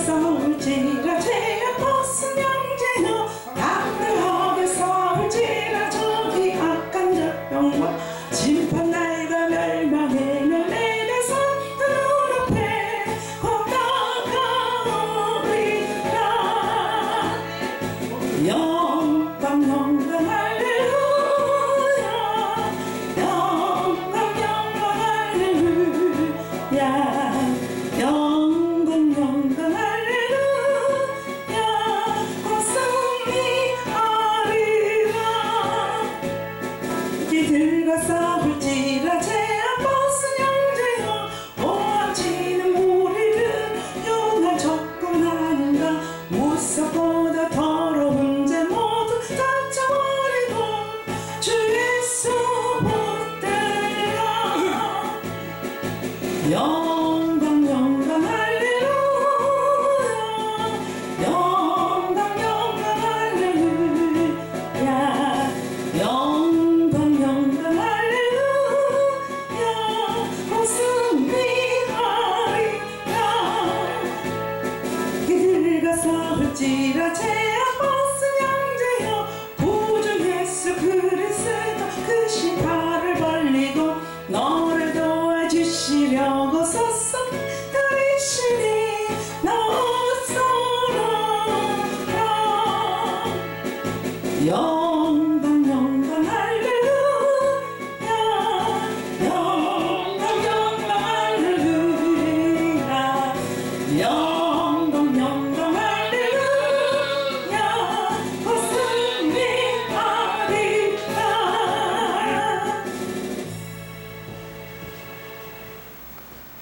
싸울지라 죄악 벗은 형제여 담대하게 싸울지라 저기 악한 적병과 심판 날과 멸망의 내 산들 앞에 곧 다가오리라. 영광 영광 할렐루야 영광 영광 할렐루야 영광 영광 할렐루야 곧 승리하리라. 이들과 싸울지라 죄악 벗은 형제여 오아지는 우리는 용할 접근하는가 무섭보다 더러운 죄 모두 다쳐버리고 주 예수 붙들라.